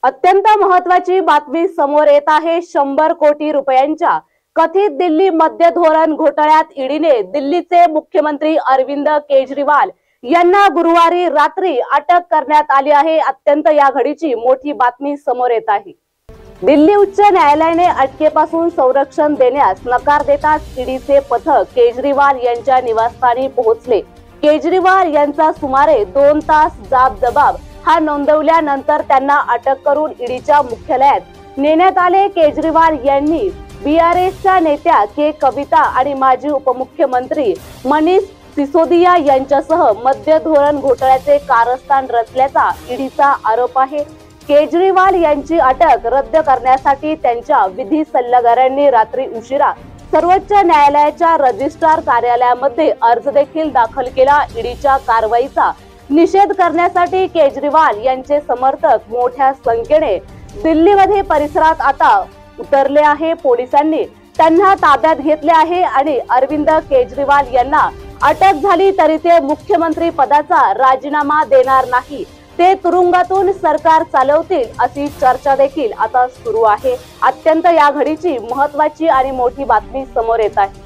अत्यंत महत्त्वाची बातमी समोर येत आहे। 100 कोटी रुपयांच्या कथित दिल्ली मद्य धोरण घोटाळ्यात ईडीने दिल्लीचे मुख्यमंत्री अरविंद केजरीवाल यांना गुरुवारी रात्री अटक करण्यात आली आहे। अत्यंत या घडीची मोठी बातमी समोर येत आहे। दिल्ली उच्च न्यायालयाने अटकेपासून संरक्षण देण्यास नकार देताच ईडीचे पथक केजरीवाल यांच्या निवासस्थानी पोहोचले। केजरीवाल यांचा सुमारे 2 तास जाब हा नोंदवल्यानंतर त्यांना अटक करून ईडीच्या मुख्यालयात नेण्यात आले। केजरीवाल यांनी बीआरएसच्या नेत्या के कविता आणि माजी उपमुख्यमंत्री मनीष सिसोदिया यांच्यासह मद्य धोरण घोटाळ्याचे कारस्थान रचल्याचा ईडीचा आरोप आहे। केजरीवाल यांची अटक रद्द करण्यासाठी त्यांच्या विधी सल्लागारांनी रात्री उशिरा सर्वोच्च न्यायालयाच्या रजिस्ट्रार कार्यालयामध्ये अर्ज देखील दाखल केला। ईडीच्या कारवाईचा निषेध करण्यासाठी केजरीवाल यांचे समर्थक मोठ्या संख्येने दिल्लीमध्ये परिसरात आता उतरले आहे। पोलिसांनी त्यांना ताब्यात घेतले आहे आणि अरविंद केजरीवाल यांना अटक झाली तरी ते मुख्यमंत्री पदाचा राजीनामा देणार नाही, ते तुरुंगातून सरकार चालवतील अशी चर्चा देखील आता सुरू आहे। अत्यंत या घडीची महत्त्वाची आणि मोठी बातमी समोर येत आहे।